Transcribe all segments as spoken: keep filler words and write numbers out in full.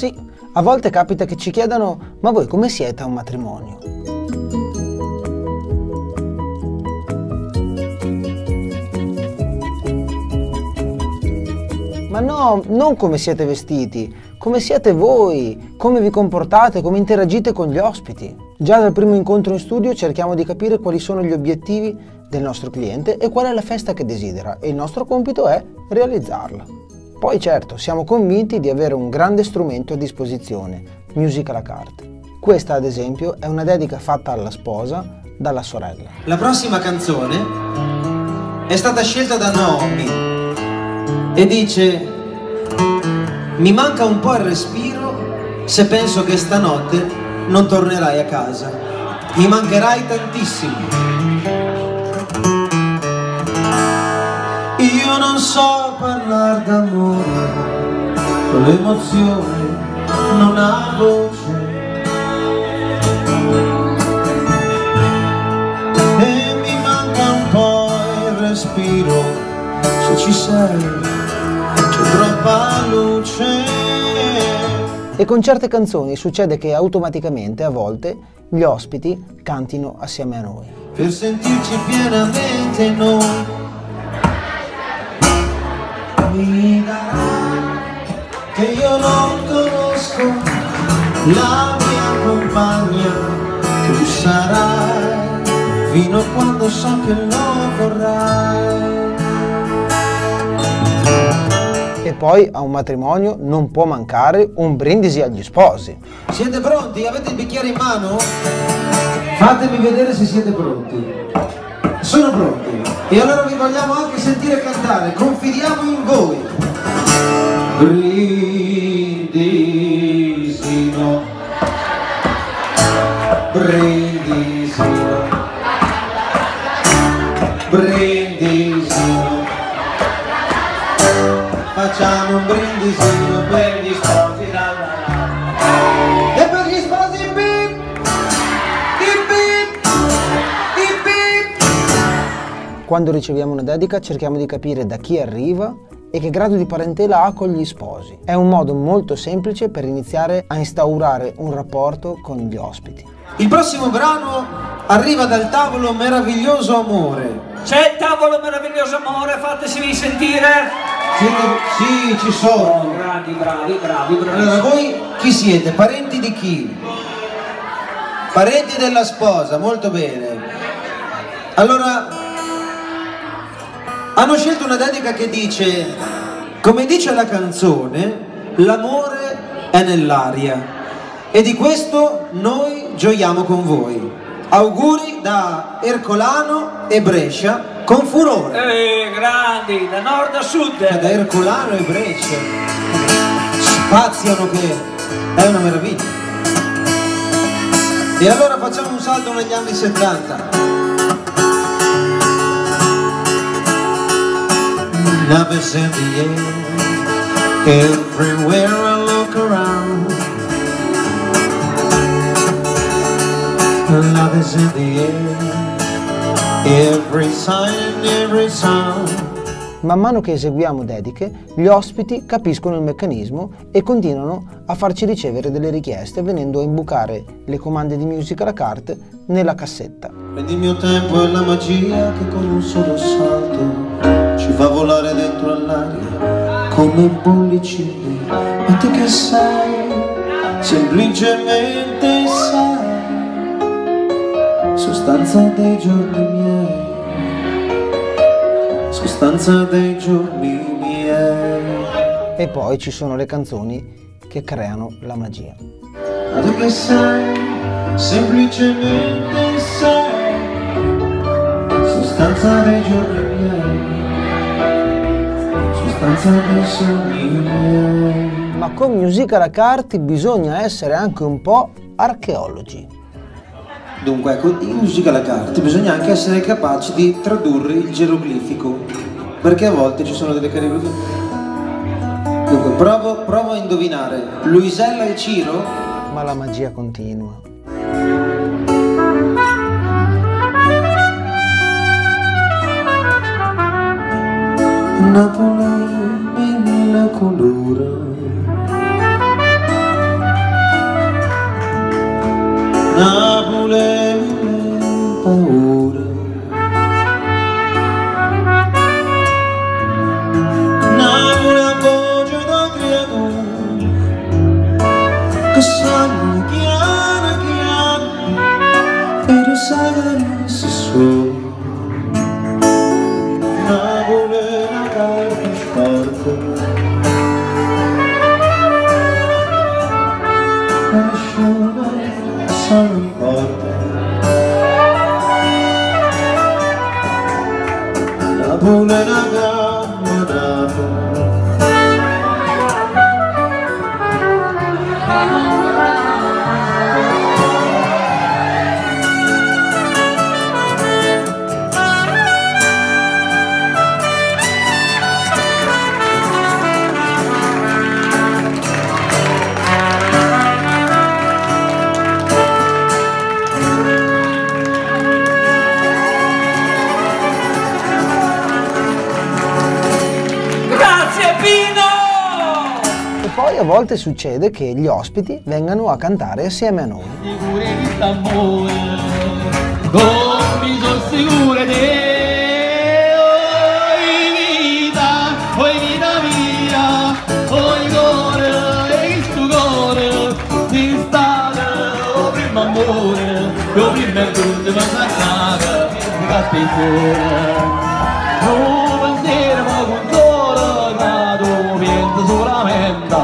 Sì, a volte capita che ci chiedano: ma voi come siete a un matrimonio? Ma no, non come siete vestiti, come siete voi, come vi comportate, come interagite con gli ospiti. Già dal primo incontro in studio cerchiamo di capire quali sono gli obiettivi del nostro cliente e qual è la festa che desidera, e il nostro compito è realizzarla. Poi certo, siamo convinti di avere un grande strumento a disposizione, Music à la carte. Questa ad esempio è una dedica fatta alla sposa dalla sorella. La prossima canzone è stata scelta da Naomi e dice: mi manca un po' il respiro se penso che stanotte non tornerai a casa, mi mancherai tantissimo. Io non so parlare d'amore, con l'emozione non ha voce, e mi manca un po' il respiro se ci sei. C'è troppa luce. E con certe canzoni succede che automaticamente a volte gli ospiti cantino assieme a noi. Per sentirci pienamente noi, mi darai che io non conosco la mia compagna, tu sarai fino a quando so che lo vorrai. E poi a un matrimonio non può mancare un brindisi agli sposi. Siete pronti? Avete il bicchiere in mano? Fatemi vedere se siete pronti. Sono pronti. E allora vi vogliamo anche sentire cantare. Confidiamo in voi. Brindisino, brindisino, brindisino. Facciamo un brindisino per gli sposi, la la la. E per gli sposi bip, bip, bip, bip, bip. Quando riceviamo una dedica cerchiamo di capire da chi arriva e che grado di parentela ha con gli sposi. È un modo molto semplice per iniziare a instaurare un rapporto con gli ospiti. Il prossimo brano arriva dal tavolo Meraviglioso Amore. C'è il tavolo Meraviglioso Amore, fateci sentire. Siete... Sì, ci sono. Bravi, bravi, bravi, bravi. Allora, voi chi siete? Parenti di chi? Parenti della sposa, molto bene. Allora, hanno scelto una dedica che dice: come dice la canzone, l'amore è nell'aria. E di questo noi gioiamo con voi. Auguri da Ercolano e Brescia con furore. Eh, grandi, da nord a sud. Cioè, da Ercolano e Brescia spaziano, che è una meraviglia. E allora facciamo un salto negli anni settanta. Love is in the air, everywhere I look around. Love is in the air, every sign, every sound. Man mano che eseguiamo dediche, gli ospiti capiscono il meccanismo e continuano a farci ricevere delle richieste, venendo a imbucare le comande di Music à la carte nella cassetta. Prendi il mio tempo e la magia che con un solo salto ci fa volare dentro all'aria come bollicine. Ma tu che sai, semplicemente sai, sostanza dei giorni miei, sostanza dei giorni miei. E poi ci sono le canzoni che creano la magia. Ma tu che sai, semplicemente sai, sostanza dei giorni miei, sostanza dei sogni miei. Ma con Music à la carte bisogna essere anche un po' archeologi. Dunque, ecco, in Music à la carte bisogna anche essere capaci di tradurre il geroglifico, perché a volte ci sono delle categorie. Dunque, provo, provo a indovinare. Luisella e Ciro? Ma la magia continua. Napoli mille colore, Napoli mi paura, Napoli a voce da creatura che sanno chiara chiara e lo sai che non si suona. Napoli è una carta storta, asciuga sono in porta. Napoli è una camminata, Poi a volte succede che gli ospiti vengano a cantare assieme a noi. Sicure di st'amore, come sono sicure di oi vita, oi vita mia, oi cuore, e questo cuore, di stare, o prima amore, o prima è tutto ma s'accade, mi cazzi fuori. Non pensiero ma con solo, ma tu pensi solamente.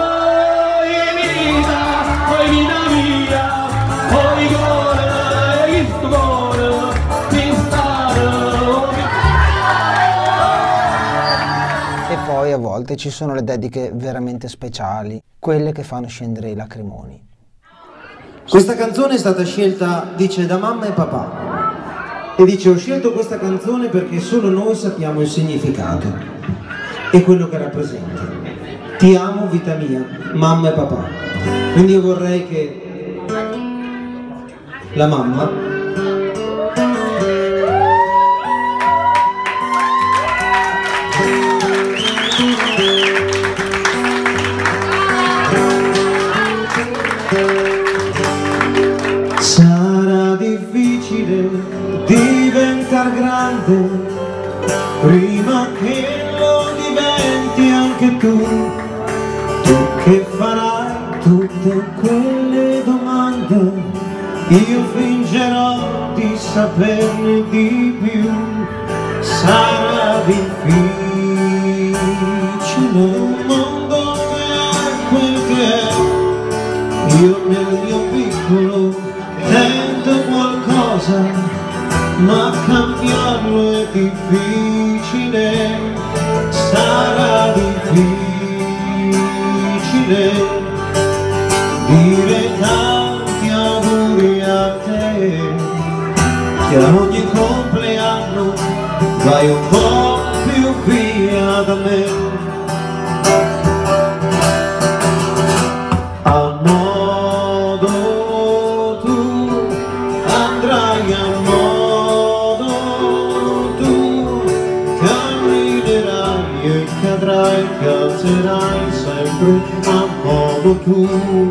E poi a volte ci sono le dediche veramente speciali, quelle che fanno scendere i lacrimoni. Questa canzone è stata scelta, dice, da mamma e papà. E dice, ho scelto questa canzone perché solo noi sappiamo il significato e quello che rappresenta. Ti amo, vita mia, mamma e papà. Quindi io vorrei che la mamma sarà difficile diventar grande prima che lo diventi anche tu, tu che farai tutte quelle domande, io fingerò di saperne di più. Sarà difficile un mondo che è quel che è, io nel mio piccolo tento qualcosa, ma cambiarlo è difficile. Sarà difficile dire tanti auguri a te, che a ogni compleanno vai un po' più via da me. A modo tu andrai, a modo tu camminerai e cadrai, calzerai sempre a modo tu.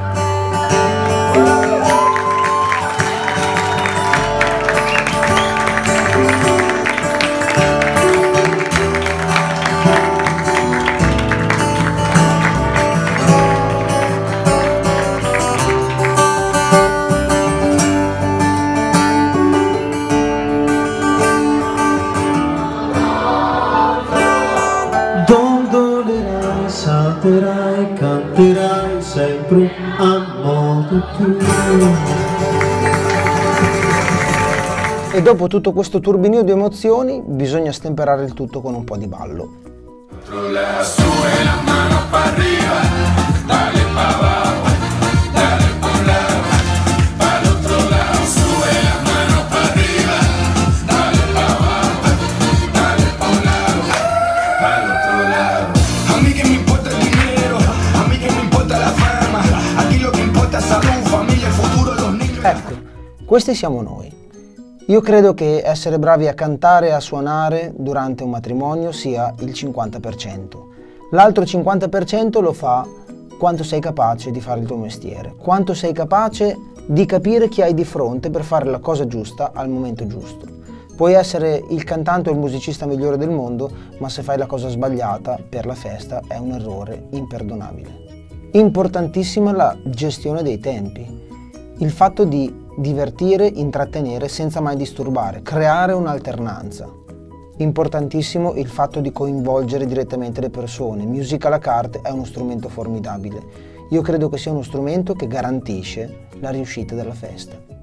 Dondolerai, salterai, canterai sempre a modo tuo. E dopo tutto questo turbinio di emozioni bisogna stemperare il tutto con un po' di ballo. Ecco, questi siamo noi. Io credo che essere bravi a cantare e a suonare durante un matrimonio sia il cinquanta per cento. L'altro cinquanta per cento lo fa quanto sei capace di fare il tuo mestiere, quanto sei capace di capire chi hai di fronte per fare la cosa giusta al momento giusto. Puoi essere il cantante o il musicista migliore del mondo, ma se fai la cosa sbagliata per la festa è un errore imperdonabile. Importantissima la gestione dei tempi, il fatto di divertire, intrattenere senza mai disturbare, creare un'alternanza. Importantissimo il fatto di coinvolgere direttamente le persone. Music à la carte è uno strumento formidabile. Io credo che sia uno strumento che garantisce la riuscita della festa.